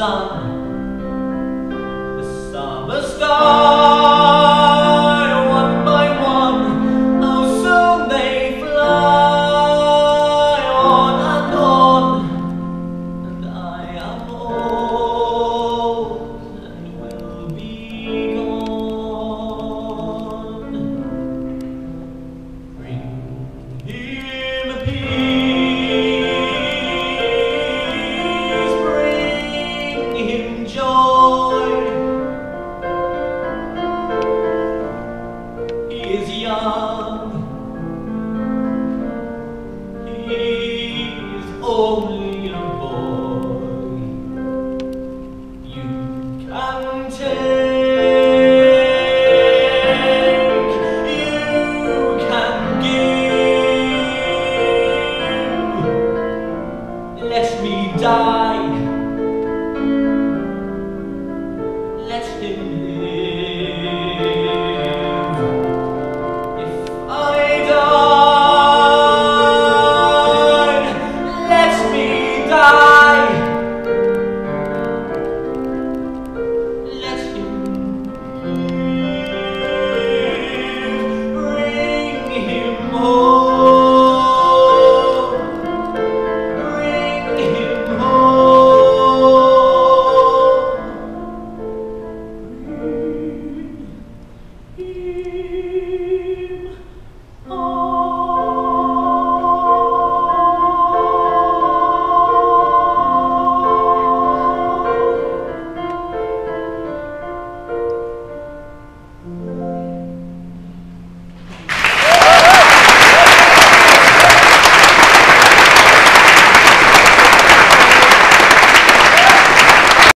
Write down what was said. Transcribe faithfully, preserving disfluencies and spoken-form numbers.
sun, the summer sky, one by one, how soon they fly on and on, and I am old and will be gone. Bring him peace, bring him joy. He is young, he is only a boy. You can take, you can give. Let me die, let him live. If I die, let me die. Let him live. Bring him home. Bring him home. Bring him